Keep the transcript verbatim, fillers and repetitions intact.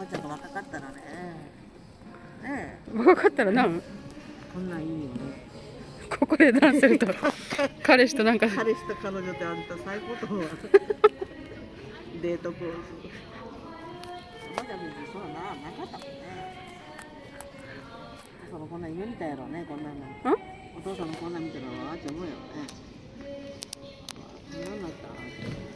こちゃんが若かったらね。ねえ。 若かったらなん？ こんなんいいよね。 ここでダンスすると彼氏となんか彼氏と彼女ってあんた最高と思う。デートコース。おばちゃん別にそうななかったもんね。お父さんもこんなん夢見たやろね、こんなんの。お父さんもこんなん見てるのわーって思うよね。何だった？